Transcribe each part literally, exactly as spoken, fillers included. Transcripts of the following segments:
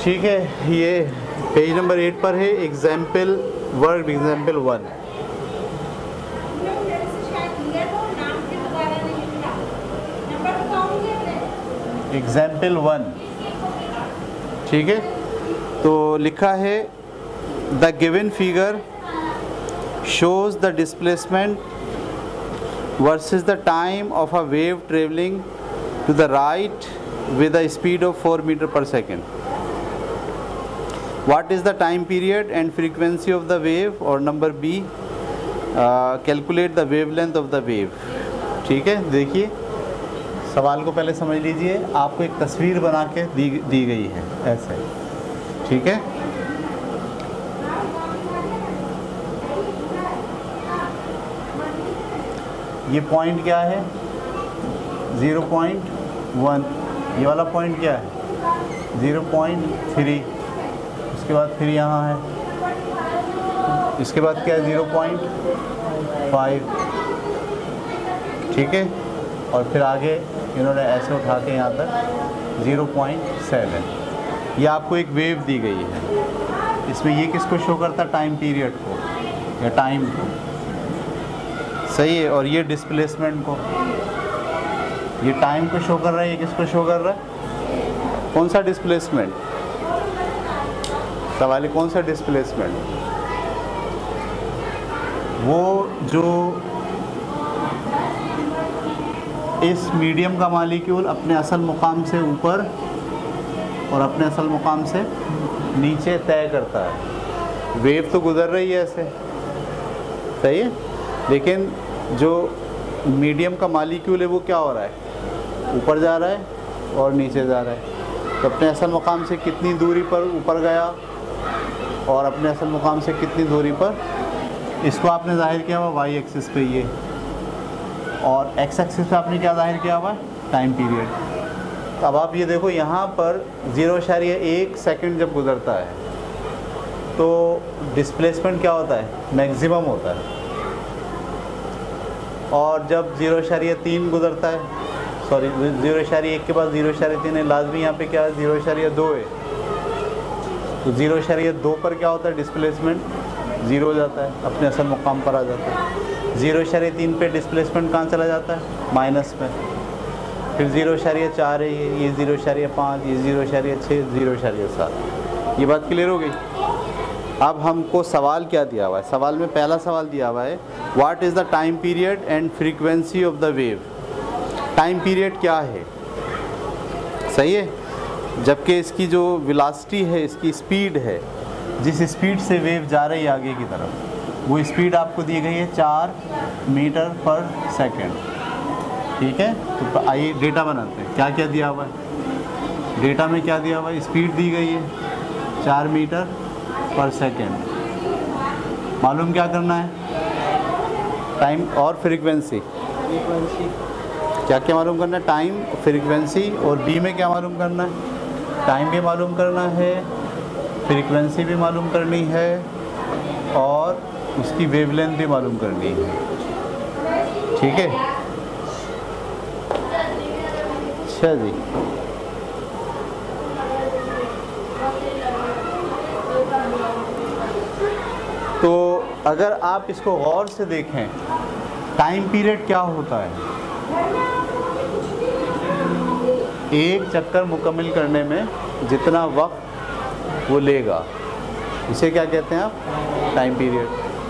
ठीक है, ये पेज नंबर एट पर है example word example one. Example one, ठीक है। तो लिखा है the given figure shows the displacement versus the time of a wave travelling to the right with a speed of four meter per second. What is the time period and frequency of the wave? और number B, uh, calculate the wavelength of the wave. ठीक है, देखिए सवाल को पहले समझ लीजिए। आपको एक तस्वीर बना के दी दी गई है ऐसे, ठीक है। ये पॉइंट क्या है? Zero point one. ये वाला पॉइंट क्या है? Zero point three. उसके बाद फिर यहाँ है, इसके बाद क्या है? ज़ीरो पॉइंट फाइव, ठीक है। और फिर आगे इन्होंने ऐसे उठा के यहाँ तक ज़ीरो पॉइंट सेवन। ये आपको एक वेव दी गई है। इसमें ये किसको शो करता है? टाइम पीरियड को या टाइम को, सही है। और ये डिस्प्लेसमेंट को, ये टाइम को शो कर रहा है, ये किसको शो कर रहा है? कौन सा डिस्प्लेसमेंट? सवाल है कौन सा डिस्प्लेसमेंट? वो जो इस मीडियम का मॉलिक्यूल अपने असल मुकाम से ऊपर और अपने असल मुकाम से नीचे तय करता है। वेव तो गुजर रही है ऐसे, सही है, लेकिन जो मीडियम का मॉलिक्यूल है वो क्या हो रहा है? ऊपर जा रहा है और नीचे जा रहा है। तो अपने असल मुकाम से कितनी दूरी पर ऊपर गया और अपने असल मुकाम से कितनी दूरी पर, इसको आपने जाहिर किया हुआ वाई एक्सिस पे ये, और एक्स एक्सिस पे आपने क्या जाहिर किया हुआ? Time period. तो अब आप ये देखो, यहाँ पर ज़ीरो इशारिया एक सेकंड जब गुजरता है तो डिस्प्लेसमेंट क्या होता है? मैक्सिमम होता है। और जब ज़ीरो इशारिया तीन गुजरता है, सॉरी ज़ीरो इशारिया एक के बाद ज़ीरो इशारिया तीन है, लाजमी यहाँ पे क्या है? ज़ीरो इशारिया दो है। तो ज़ीरो इशारिया दो पर क्या होता है? डिस्प्लेसमेंट ज़ीरो हो जाता है, अपने असल मुकाम पर आ जाता है। ज़ीरो इशारिया तीन पे डिस्प्लेसमेंट कहाँ चला जाता है? माइनस में। फिर ज़ीरो इशारिया चार है, ये ये ज़ीरो इशारिया पाँच, ये ज़ीरो इशारिया छः, ज़ीरो इशारिया सात। ये बात क्लियर हो गई? अब हमको सवाल क्या दिया हुआ है? सवाल में पहला सवाल दिया हुआ है what is the time period and frequency of the wave. Time period क्या है? सही है, जबकि इसकी जो वेलोसिटी है, इसकी स्पीड है, जिस स्पीड से वेव जा रही है आगे की तरफ, वो स्पीड आपको दी गई है चार मीटर पर सेकंड, ठीक है। तो आइए डेटा बनाते हैं। क्या क्या दिया हुआ है डेटा में? क्या दिया हुआ है? स्पीड दी गई है चार मीटर पर सेकेंड। मालूम क्या करना है? टाइम और फ्रीक्वेंसी। क्या क्या मालूम करना है? Time, frequency. और बी में क्या मालूम करना है? टाइम भी मालूम करना है, फ्रीक्वेंसी भी मालूम करनी है, और उसकी वेवलेंथ भी मालूम करनी है, ठीक है। अच्छा जी, तो अगर आप इसको गौर से देखें, टाइम पीरियड क्या होता है? एक चक्कर मुकम्मल करने में जितना वक्त वो लेगा, इसे क्या कहते हैं आप? Time period.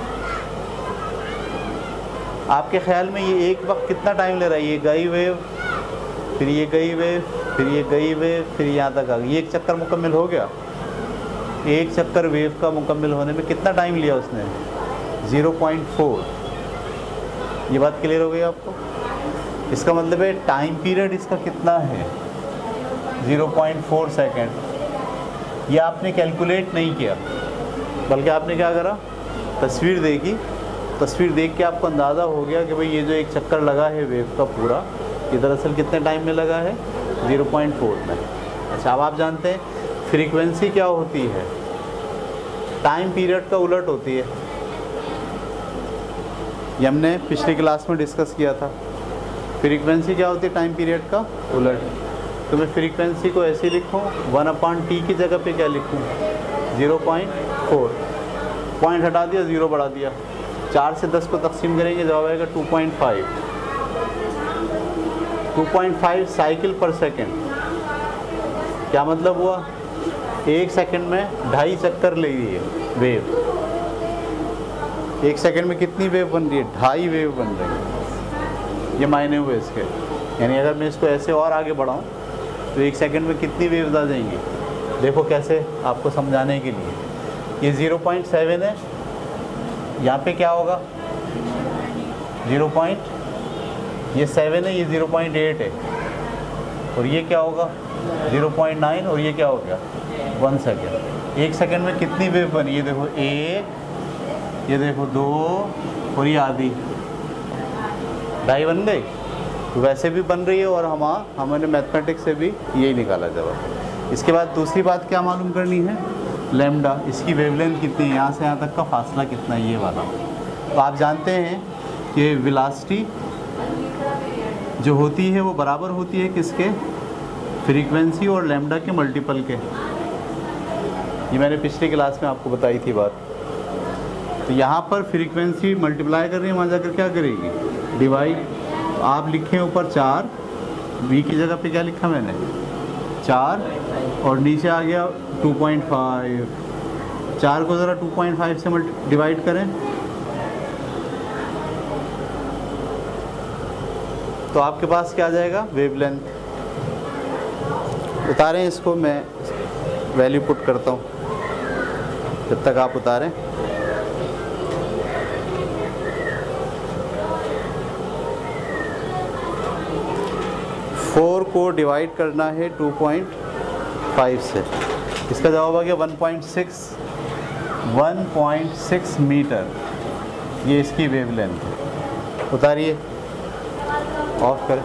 आपके ख्याल में ये एक वक्त कितना टाइम ले रहा है? ये गई वेव, फिर ये गई वेव, फिर ये गई वेव, फिर यहाँ तक आ गई। ये एक चक्कर मुकम्मल हो गया। एक चक्कर वेव का मुकम्मल होने में कितना टाइम लिया उसने? Zero point four. ये बात क्लियर हो गई आपको? इसका मतलब है टाइम पीरियड इसका कितना है? Zero point four second. ये आपने कैलकुलेट नहीं किया, बल्कि आपने क्या करा? तस्वीर देखी। तस्वीर देख के आपको अंदाज़ा हो गया कि भाई ये जो एक चक्कर लगा है वेव का पूरा, ये दरअसल कितने टाइम में लगा है? ज़ीरो पॉइंट फोर में। अच्छा, अब आप जानते हैं फ्रीक्वेंसी क्या होती है? टाइम पीरियड का उलट होती है। ये हमने पिछली क्लास में डिस्कस किया था। फ्रीक्वेंसी क्या होती है? टाइम पीरियड का उलट। तो मैं फ्रीक्वेंसी को ऐसे लिखूँ, वन अपॉन टी की जगह पे क्या लिखूँ, ज़ीरो पॉइंट फोर, पॉइंट हटा दिया, ज़ीरो बढ़ा दिया, चार से दस को तकसीम करेंगे, जवाब आएगा two point five. Two point five cycle per second. क्या मतलब हुआ, एक सेकंड में ढाई चक्कर ले रही है वेव। एक सेकंड में कितनी वेव बन रही है, ढाई वेव बन रही है। ये मायने हुए इसके, यानी अगर मैं इसको ऐसे और आगे बढ़ाऊँ तो एक सेकंड में कितनी वेव्स आ जाएंगी। देखो कैसे, आपको समझाने के लिए, ये ज़ीरो पॉइंट सेवन है, यहाँ पे क्या होगा, ज़ीरो पॉइंट, ये सेवन है, ये ज़ीरो पॉइंट एट है, और ये क्या होगा ज़ीरो पॉइंट नाइन, और ये क्या हो गया वन सेकेंड। एक सेकंड में कितनी वेव बनी, ये देखो एक, ये देखो दो, और ये आधी, ढाई बन गई। तो वैसे भी बन रही है, और हम हमने मैथमेटिक्स से भी यही निकाला जवाब। इसके बाद दूसरी बात क्या मालूम करनी है, लैम्डा, इसकी वेवलेंथ कितनी है, यहाँ से यहाँ तक का फासला कितना है, ये वाला। तो आप जानते हैं कि वेलोसिटी जो होती है वो बराबर होती है किसके, फ्रीक्वेंसी और लैम्डा के मल्टीपल के। ये मैंने पिछली क्लास में आपको बताई थी बात। तो यहाँ पर फ्रीक्वेंसी मल्टीप्लाई कर रही है, वहाँ जाकर क्या करेगी, डिवाइड। आप लिखें ऊपर चार, वी की जगह पे क्या लिखा मैंने, चार, और नीचे आ गया टू पॉइंट फाइव। चार को ज़रा टू पॉइंट फाइव से मल्टी डिवाइड करें तो आपके पास क्या आ जाएगा, वेवलेंथ। उतारें इसको, मैं वैल्यू पुट करता हूँ जब तक आप उतारें। फोर को डिवाइड करना है टू पॉइंट फाइव से, इसका जवाब आ गया one point six, one point six metre. ये इसकी वेवलेंथ है। उतारिए, ऑफ करें।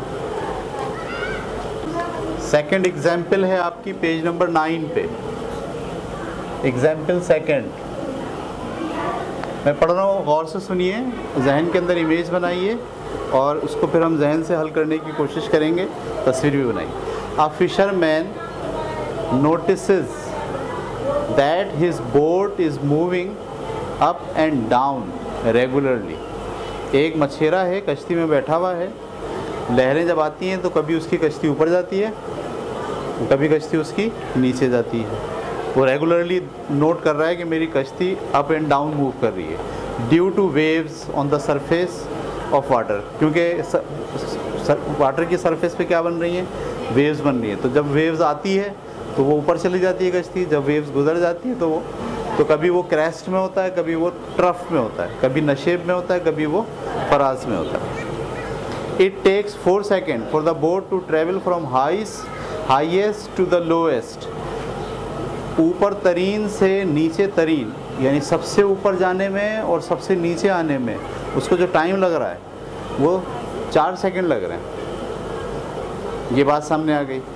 सेकंड एग्जाम्पल है आपकी पेज नंबर नाइन पे, एग्जाम्पल सेकंड। मैं पढ़ रहा हूँ, गौर से सुनिए, जहन के अंदर इमेज बनाइए और उसको फिर हम जहन से हल करने की कोशिश करेंगे, तस्वीर भी बनाइए। A fisherman notices that his boat is moving up and down regularly. एक मछेरा है, कश्ती में बैठा हुआ है, लहरें जब आती हैं तो कभी उसकी कश्ती ऊपर जाती है, कभी कश्ती उसकी नीचे जाती है। वो रेगुलरली नोट कर रहा है कि मेरी कश्ती अप एंड डाउन मूव कर रही है, due to waves on the surface of water. क्योंकि वाटर की सरफेस पे क्या बन रही है, वेव्स बन रही है। तो जब वेव्स आती है तो वो ऊपर चली जाती है कश्ती, जब वेव्स गुजर जाती है तो वो तो कभी वो क्रेस्ट में होता है, कभी वो ट्रफ में होता है, कभी नशेब में होता है, कभी वो फराज में होता है। It takes four second for the boat to travel from high highest to the lowest. ऊपर तरीन से नीचे तरीन, यानी सबसे ऊपर जाने में और सबसे नीचे आने में उसको जो टाइम लग रहा है वो चार सेकंड लग रहे हैं। ये बात सामने आ गई,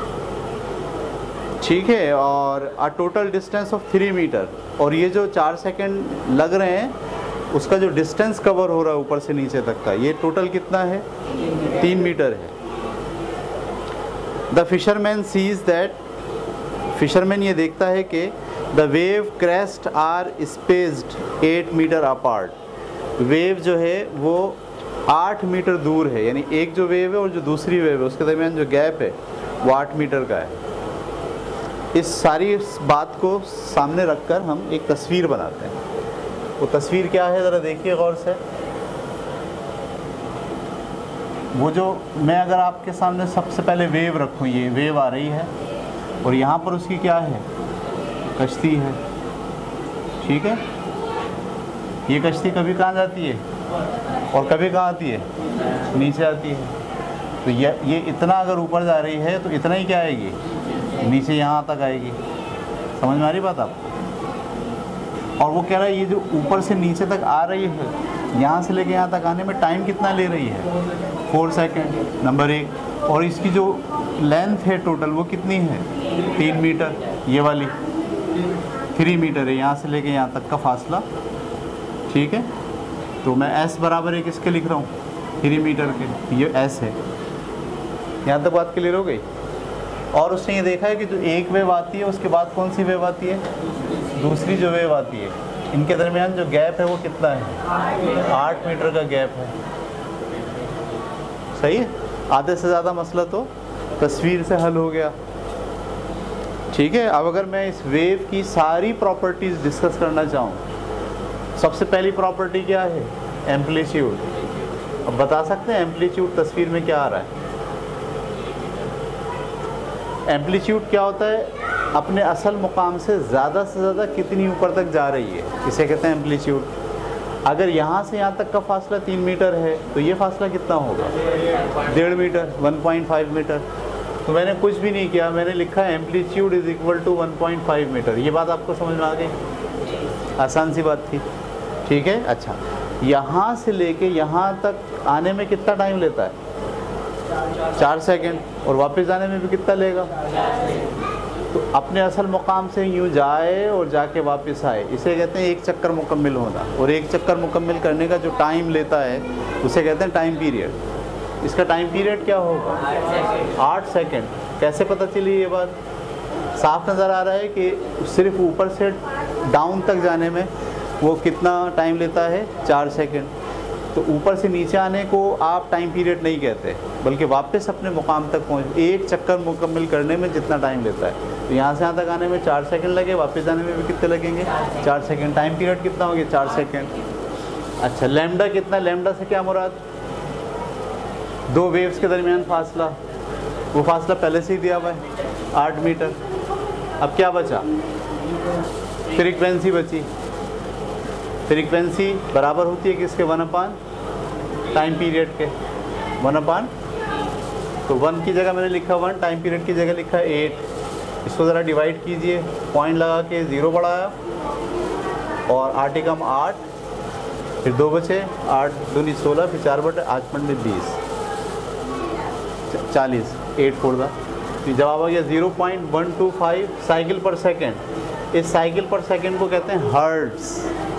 ठीक है। और a total distance of three metre, और ये जो चार सेकंड लग रहे हैं उसका जो डिस्टेंस कवर हो रहा है ऊपर से नीचे तक का, ये टोटल कितना है, तीन मीटर है। The fisherman sees that, fisherman ये देखता है कि the wave crest are spaced eight metre apart. Wave जो है वो आठ मीटर दूर है, यानी एक जो वेव है और जो दूसरी वेव है उसके दरमियान जो गैप है वो आठ मीटर का है। इस सारी बात को सामने रखकर हम एक तस्वीर बनाते हैं। वो तस्वीर क्या है, ज़रा देखिए गौर से। वो जो मैं अगर आपके सामने सबसे पहले वेव रखूँ, ये वेव आ रही है और यहाँ पर उसकी क्या है, कश्ती है, ठीक है। ये कश्ती कभी कहाँ जाती है और कभी कहाँ आती है, नीचे आती है। तो ये ये इतना अगर ऊपर जा रही है तो इतना ही क्या आएगी, नीचे यहाँ तक आएगी। समझ में आ रही बात आपको? और वो कह रहा है ये जो ऊपर से नीचे तक आ रही है, यहाँ से लेके यहाँ तक आने में टाइम कितना ले रही है, फोर सेकंड, नंबर एक। और इसकी जो लेंथ है टोटल वो कितनी है, तीन मीटर। ये वाली थ्री मीटर है, यहाँ से लेके यहाँ तक का फासला, ठीक है। तो मैं s बराबर एक इसके लिख रहा हूँ, थ्री मीटर के, ये s है। यहाँ तक बात क्लियर हो गई? और उसने ये देखा है कि जो एक वेव आती है उसके बाद कौन सी वेव आती है, दूसरी जो वेव आती है, इनके दरमियान जो गैप है वो कितना है, आठ मीटर का गैप है। सही है, आधे से ज़्यादा मसला तो तस्वीर से हल हो गया। ठीक है, अब अगर मैं इस वेव की सारी प्रॉपर्टीज़ डिस्कस करना चाहूँ, सबसे पहली प्रॉपर्टी क्या है, एम्पलीट्यूड। अब बता सकते हैं एम्पलीट्यूड तस्वीर में क्या आ रहा है। एम्पलीट्यूड क्या होता है, अपने असल मुकाम से ज़्यादा से ज़्यादा कितनी ऊपर तक जा रही है, इसे कहते हैं एम्पलीट्यूड। अगर यहाँ से यहाँ तक का फासला तीन मीटर है तो ये फासला कितना होगा, डेढ़ metre, one point five metre. तो मैंने कुछ भी नहीं किया, मैंने लिखा amplitude is equal to one point five metre. ये बात आपको समझ में आ गई, आसान सी बात थी। ठीक है, अच्छा, यहाँ से लेके यहाँ तक आने में कितना टाइम लेता है, चार सेकंड, और वापस जाने में भी कितना लेगा। तो अपने असल मुकाम से यूँ जाए और जाके वापस आए, इसे कहते हैं एक चक्कर मुकम्मल होना। और एक चक्कर मुकम्मल करने का जो टाइम लेता है उसे कहते हैं टाइम पीरियड। इसका टाइम पीरियड क्या होगा, आठ सेकंड। कैसे पता चली ये बात, साफ नज़र आ रहा है कि सिर्फ ऊपर से डाउन तक जाने में वो कितना टाइम लेता है, चार सेकंड। तो ऊपर से नीचे आने को आप टाइम पीरियड नहीं कहते, बल्कि वापस अपने मुकाम तक पहुँच एक चक्कर मुकम्मल करने में जितना टाइम लेता है। तो यहाँ से यहाँ तक आने में चार सेकंड लगे, वापस जाने में भी कितने लगेंगे, चार सेकंड। टाइम पीरियड कितना हो गया, चार सेकंड। अच्छा, लैम्डा कितना, लैम्डा से क्या मुराद, दो वेव्स के दरमियान फासला, वो फासला पहले से ही दिया हुआ है, आठ मीटर। अब क्या बचा, फ्रीक्वेंसी बची। फ्रीक्वेंसी बराबर होती है किसके, वन अपान टाइम पीरियड के, वन अपान। तो वन की जगह मैंने लिखा वन, टाइम पीरियड की जगह लिखा एट। इसको ज़रा डिवाइड कीजिए, पॉइंट लगा के ज़ीरो बढ़ाया और आठ एकम आठ, फिर दो बचे, आठ दूनी सोलह, फिर चार बटे आठ पंडे बीस, चालीस, एट फोर दा। फिर जवाब आ गया zero point one two five cycle per second. इस साइकिल पर सेकेंड को कहते हैं हर्ट्ज़।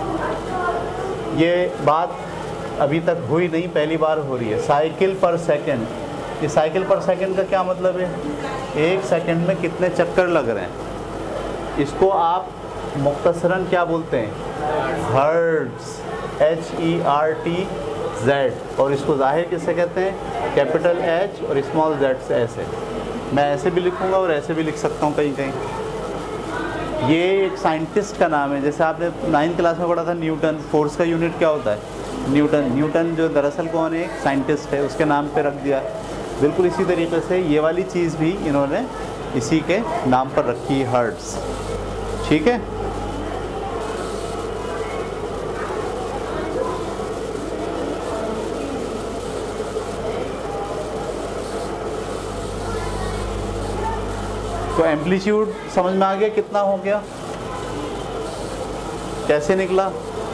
ये बात अभी तक हुई नहीं, पहली बार हो रही है, साइकिल पर सेकेंड। ये साइकिल पर सेकेंड का क्या मतलब है, एक सेकंड में कितने चक्कर लग रहे हैं। इसको आप मुख्तसरन क्या बोलते हैं, hertz, H E R T Z. और इसको ज़ाहिर किससे कहते हैं, कैपिटल एच और स्मॉल जेड से। ऐसे मैं ऐसे भी लिखूँगा और ऐसे भी लिख सकता हूँ कहीं कहीं। ये एक साइंटिस्ट का नाम है, जैसे आपने नाइन्थ क्लास में पढ़ा था न्यूटन, फोर्स का यूनिट क्या होता है, न्यूटन। न्यूटन जो दरअसल कौन है, एक साइंटिस्ट है, उसके नाम पे रख दिया। बिल्कुल इसी तरीके से ये वाली चीज़ भी इन्होंने इसी के नाम पर रखी है, हर्ट्ज़। ठीक है, तो एम्पलीट्यूड समझ में आ गया कितना हो गया, कैसे निकला।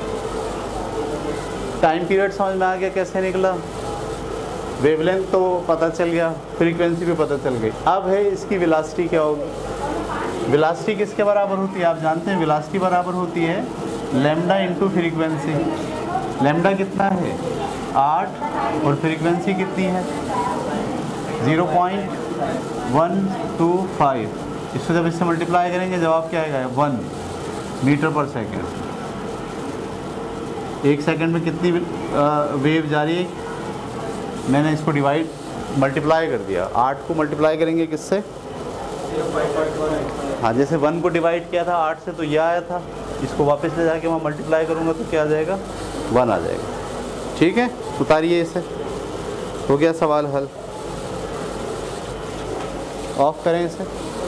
टाइम पीरियड समझ में आ गया कैसे निकला, वेवलेंथ तो पता चल गया, फ्रीक्वेंसी भी पता चल गई। अब है इसकी वेलोसिटी क्या होगी। वेलोसिटी किसके बराबर होती है, आप जानते हैं, वेलोसिटी बराबर होती है लैम्डा इंटू फ्रीक्वेंसी। लैम्डा कितना है, आठ, और फ्रीक्वेंसी कितनी है, zero point one two five. इसको जब इससे मल्टीप्लाई करेंगे जवाब क्या आएगा, वन मीटर पर सेकेंड। एक सेकंड में कितनी वेव जा रही है, मैंने इसको डिवाइड मल्टीप्लाई कर दिया, आठ को मल्टीप्लाई करेंगे किससे, हाँ, जैसे वन को डिवाइड किया था आठ से तो यह आया था, इसको वापस ले जाके वहाँ मल्टीप्लाई करूँगा तो क्या आ जाएगा, वन आ जाएगा। ठीक है, उतारिए इसे, हो गया सवाल हल। ऑफ करें इसे।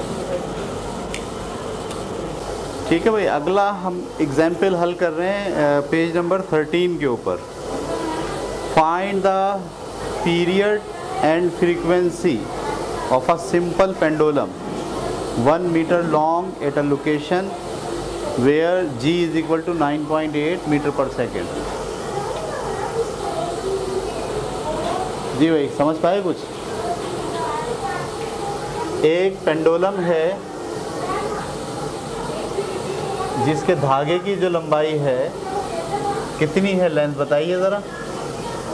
ठीक है भाई, अगला हम एग्जाम्पल हल कर रहे हैं पेज नंबर थर्टीन के ऊपर। Find the period and frequency of a simple pendulum one metre long at a location where g is equal to nine point eight metre per second. जी भाई, समझ पाए कुछ। एक पेंडुलम है जिसके धागे की जो लंबाई है कितनी है, लेंथ बताइए ज़रा,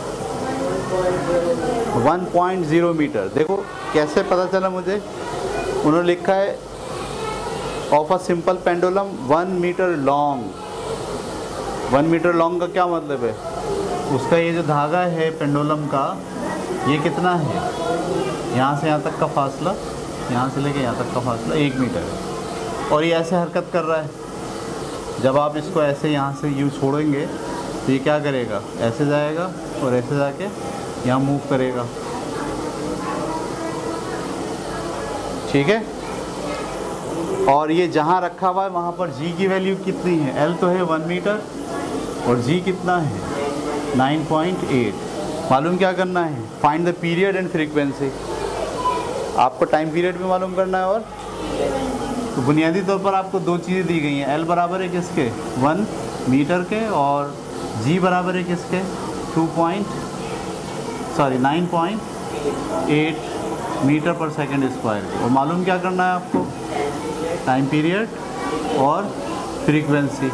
वन पॉइंट ज़ीरो मीटर। देखो कैसे पता चला मुझे, उन्होंने लिखा है of a simple pendulum one metre long. One metre long का क्या मतलब है? उसका ये जो धागा है पेंडुलम का, ये कितना है? यहाँ से यहाँ तक का फासला, यहाँ से लेके यहाँ तक का फासला एक मीटर है, और ये ऐसे हरकत कर रहा है। जब आप इसको ऐसे यहाँ से यूँ छोड़ेंगे तो ये क्या करेगा? ऐसे जाएगा और ऐसे जाके यहाँ मूव करेगा। ठीक है। और ये जहाँ रखा हुआ है वहाँ पर जी की वैल्यू कितनी है? एल तो है वन मीटर और जी कितना है? Nine point eight. मालूम क्या करना है? Find the period and frequency. आपको टाइम पीरियड भी मालूम करना है, और तो बुनियादी तौर पर आपको दो चीज़ें दी गई हैं। एल बराबर है किसके? वन मीटर के, और जी बराबर है किसके? Two point sorry nine point eight metre per second square के। और मालूम क्या करना है आपको? टाइम पीरियड और फ्रीक्वेंसी।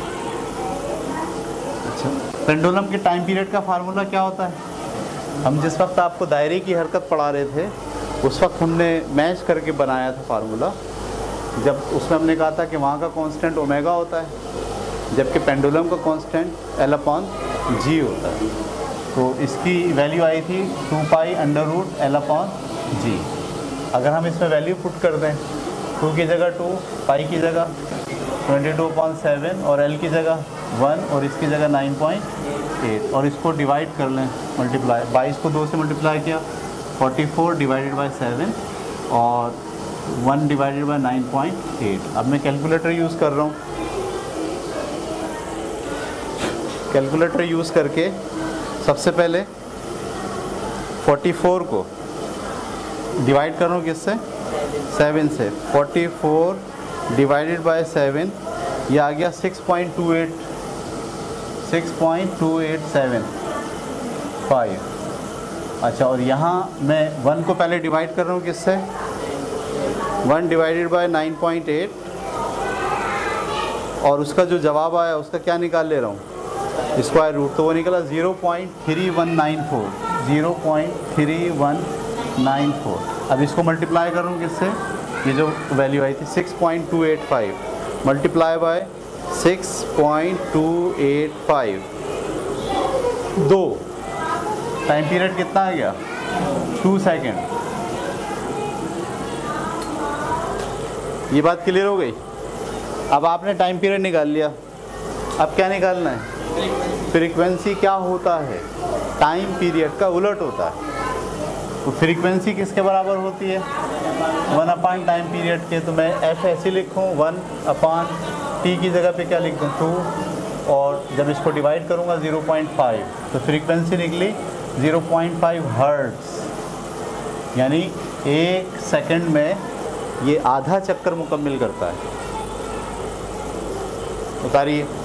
अच्छा, पेंडुलम के टाइम पीरियड का फार्मूला क्या होता है? हम जिस वक्त आपको दायरे की हरकत पढ़ा रहे थे उस वक्त हमने मैच करके बनाया था फार्मूला। जब उसमें हमने कहा था कि वहाँ का कांस्टेंट ओमेगा होता है, जबकि पेंडुलम का कांस्टेंट एल अपॉन जी होता है। तो इसकी वैल्यू आई थी two pi under root L upon g. अगर हम इसमें वैल्यू पुट कर दें, टू की जगह टू, पाई की जगह ट्वेंटी टू पॉइंट सेवन, और एल की जगह वन, और इसकी जगह नाइन पॉइंट एट, और इसको डिवाइड कर लें, मल्टीप्लाई, बाईस को दो से मल्टीप्लाई किया, forty four divided by seven, और one divided by nine point eight. अब मैं कैलकुलेटर यूज़ कर रहा हूँ। कैलकुलेटर यूज़ करके सबसे पहले फोर्टी फोर को डिवाइड कर रहा हूँ किससे? सेवन से। Forty four divided by seven, ये आ गया six point two eight, six point two eight seven five. अच्छा, और यहाँ मैं वन को पहले डिवाइड कर रहा हूँ किससे? One divided by nine point eight, और उसका जो जवाब आया उसका क्या निकाल ले रहा हूँ? Square root. तो वो निकला zero point three one nine four, zero point three one nine four. अब इसको मल्टीप्लाई कर रहा हूँ किससे? ये जो वैल्यू आई थी six point two eight five multiply by six point two eight five, दो। टाइम पीरियड कितना आ गया? Two second. ये बात क्लियर हो गई? अब आपने टाइम पीरियड निकाल लिया, अब क्या निकालना है? फ्रीक्वेंसी क्या होता है? टाइम पीरियड का उलट होता है। तो फ्रीक्वेंसी किसके बराबर होती है? वन अपान टाइम पीरियड के। तो मैं एफ ऐसे लिखूँ, वन अपान टी की जगह पे क्या लिख दूँ? टू, और जब इसको डिवाइड करूँगा ज़ीरो पॉइंट फाइव, तो फ्रीक्वेंसी निकली ज़ीरो पॉइंट फाइव हर्ट्ज़, यानी एक सेकंड में ये आधा चक्कर मुकम्मल करता है। उतारिए।